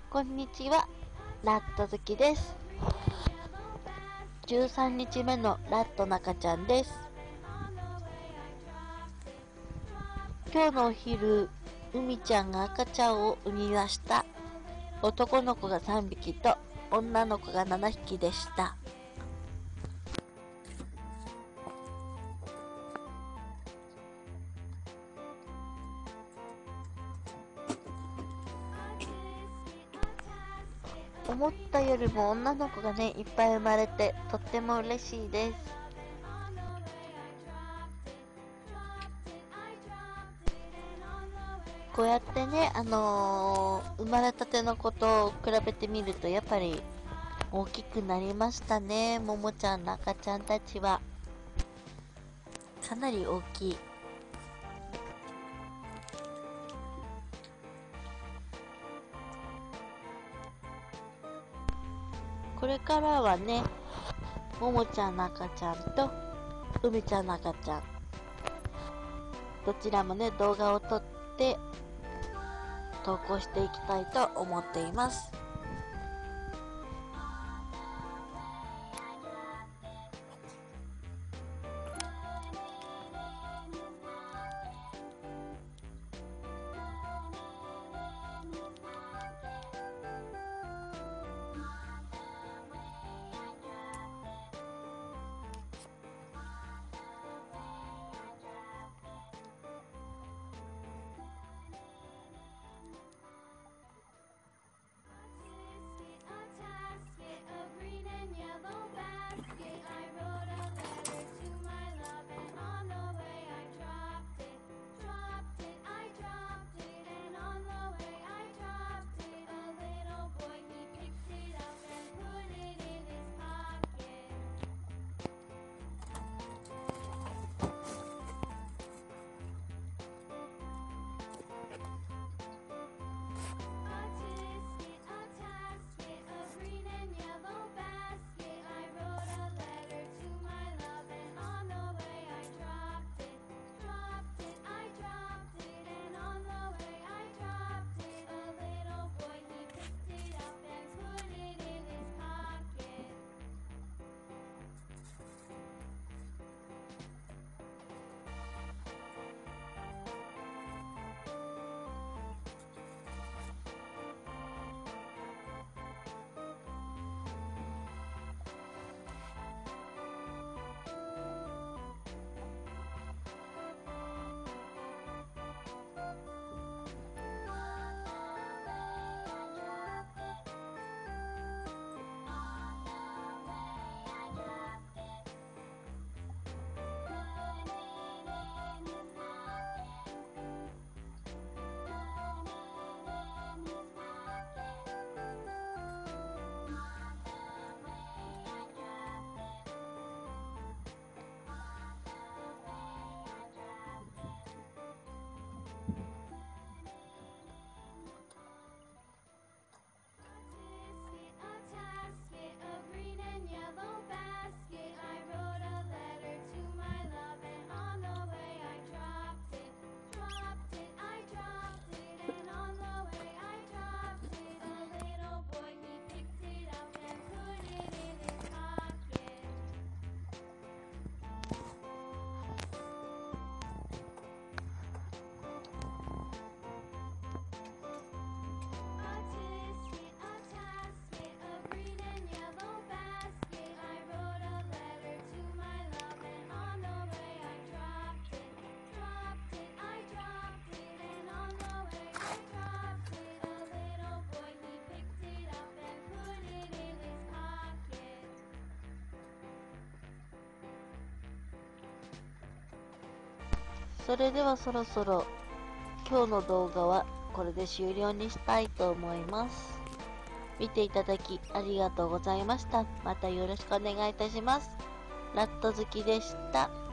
こんにちは、ラット好きです。13日目のラット中ちゃんです。今日のお昼、海ちゃんが赤ちゃんを産みました。男の子が3匹と女の子が7匹でした。思ったよりも女の子がね、いっぱい生まれてとっても嬉しいです。こうやってね、生まれたての子と比べてみるとやっぱり大きくなりましたね。ももちゃんの赤ちゃんたちはかなり大きい。これからはね、ももちゃんの赤ちゃんと海ちゃんの赤ちゃん、どちらもね、動画を撮って投稿していきたいと思っています。それではそろそろ今日の動画はこれで終了にしたいと思います。見ていただきありがとうございました。またよろしくお願いいたします。ラット好きでした。